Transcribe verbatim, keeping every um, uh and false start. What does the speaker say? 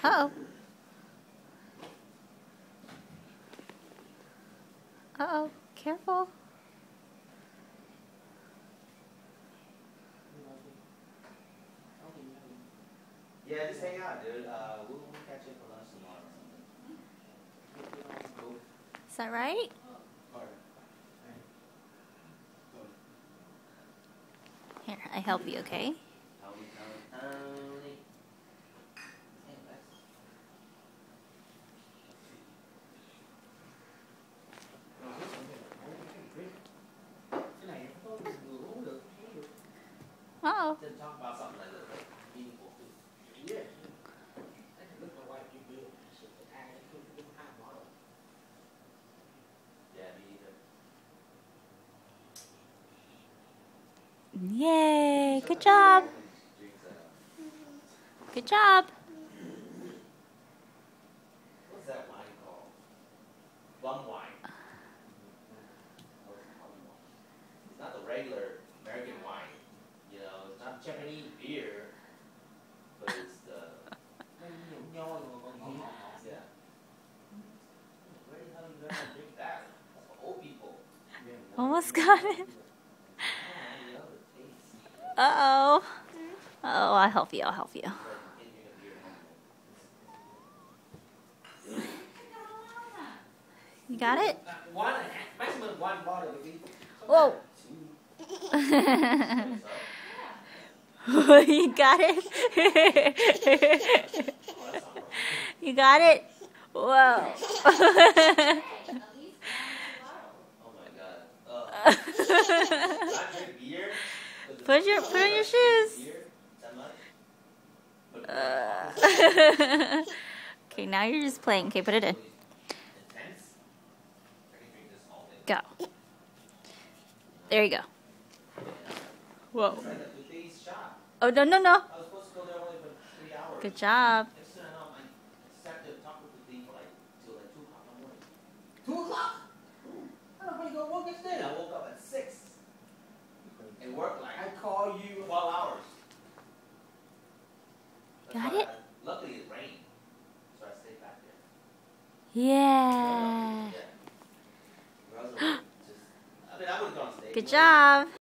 Uh-oh. Uh-oh. Careful. Yeah, just hang out, dude. Uh, we'll, we'll catch you for lunch tomorrow or something. Cool. Is that right? Here, I help you, okay? Tony, Tony, Tony. Hey, Lex. Uh-oh. Then talk about something like that, like meaningful too. Yeah. Yeah, me either. Yay! Good job. Good job. What's that wine called? Plum wine. It's not the regular American wine. You know, it's not Japanese beer, but it's the. Yeah. Where the hell you gonna drink that? That's for old people. Almost got it. Uh-oh. Uh-oh, I'll help you, I'll help you. You got it? One, maximum one bottle. Whoa. You got it? You got it? Whoa. Put your put on your shoes. Uh, okay, now you're just playing. Okay, put it in. Go. There you go. Whoa. Oh, no, no, no. Good job. Two o'clock? I don't want to go work instead. I woke up at six. And worked like I call you twelve hours. Got it? I, luckily it rained, so I stayed back there. Yeah. Yeah. I mean, I would have gone stay. Good job.